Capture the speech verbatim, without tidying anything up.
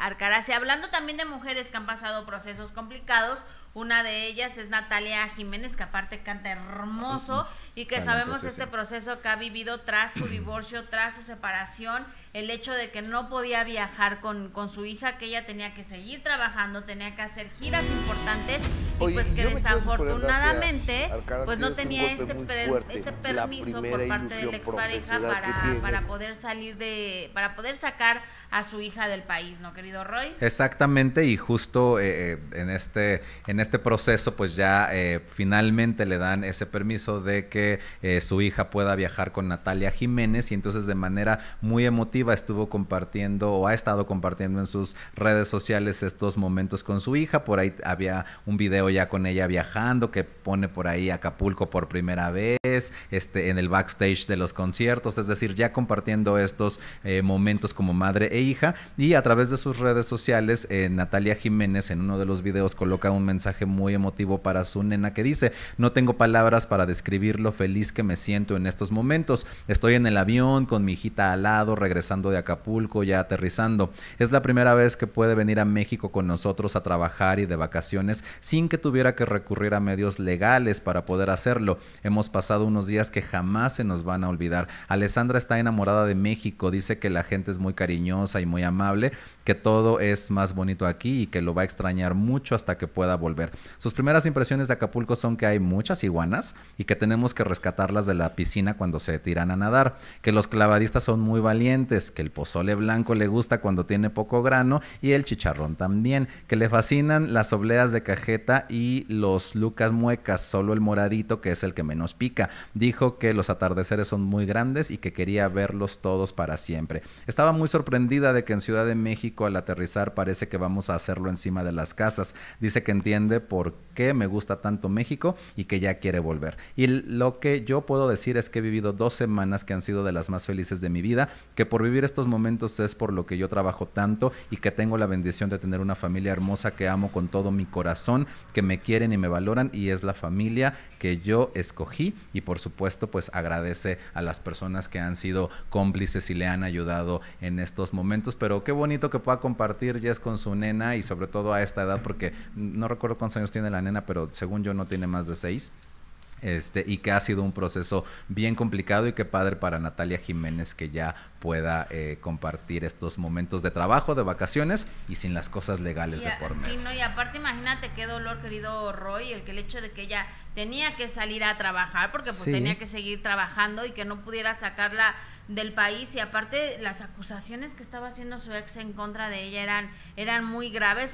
Arcaraz. Y hablando también de mujeres que han pasado procesos complicados, una de ellas es Natalia Jiménez, que aparte canta hermoso y que sabemos este proceso que ha vivido tras su divorcio, tras su separación, el hecho de que no podía viajar con, con su hija, que ella tenía que seguir trabajando, tenía que hacer giras importantes y Oye, pues que desafortunadamente pues no tenía este, per, este permiso por parte de la expareja para, para poder salir de, para poder sacar a su hija del país, ¿no, querido Roy? Exactamente, y justo eh, en este en este proceso pues ya eh, finalmente le dan ese permiso de que eh, su hija pueda viajar con Natalia Jiménez, y entonces de manera muy emotiva estuvo compartiendo o ha estado compartiendo en sus redes sociales estos momentos con su hija. Por ahí había un video ya con ella viajando que pone por ahí Acapulco por primera vez, este en el backstage de los conciertos, es decir, ya compartiendo estos eh, momentos como madre e hija. Y a través de sus redes sociales eh, Natalia Jiménez en uno de los videos coloca un mensaje muy emotivo para su nena que dice: no tengo palabras para describir lo feliz que me siento en estos momentos. Estoy en el avión con mi hijita al lado, regresando de Acapulco, ya aterrizando. Es la primera vez que puede venir a México con nosotros a trabajar y de vacaciones sin que tuviera que recurrir a medios legales para poder hacerlo. Hemos pasado unos días que jamás se nos van a olvidar. Alessandra está enamorada de México, dice que la gente es muy cariñosa y muy amable, que todo es más bonito aquí y que lo va a extrañar mucho hasta que pueda volver. Sus primeras impresiones de Acapulco son que hay muchas iguanas y que tenemos que rescatarlas de la piscina cuando se tiran a nadar, que los clavadistas son muy valientes, que el pozole blanco le gusta cuando tiene poco grano y el chicharrón también, que le fascinan las obleas de cajeta y los lucas muecas, solo el moradito que es el que menos pica. Dijo que los atardeceres son muy grandes y que quería verlos todos para siempre. Estaba muy sorprendida de que en Ciudad de México al aterrizar parece que vamos a hacerlo encima de las casas. Dice que entiende por qué me gusta tanto México y que ya quiere volver. Y lo que yo puedo decir es que he vivido dos semanas que han sido de las más felices de mi vida, que por vivir estos momentos es por lo que yo trabajo tanto y que tengo la bendición de tener una familia hermosa que amo con todo mi corazón, que me quieren y me valoran, y es la familia que yo escogí. Y por supuesto pues agradece a las personas que han sido cómplices y le han ayudado en estos momentos. Pero qué bonito que pueda compartir Jess con su nena, y sobre todo a esta edad, porque no recuerdo cuántos años tiene la nena, pero según yo no tiene más de seis. Este, y que ha sido un proceso bien complicado, y qué padre para Natalia Jiménez que ya pueda eh, compartir estos momentos de trabajo, de vacaciones y sin las cosas legales y a, de por medio. Sí, no, y aparte imagínate qué dolor, querido Roy, el que el hecho de que ella tenía que salir a trabajar porque pues sí. tenía que seguir trabajando y que no pudiera sacarla del país, y aparte las acusaciones que estaba haciendo su ex en contra de ella eran, eran muy graves.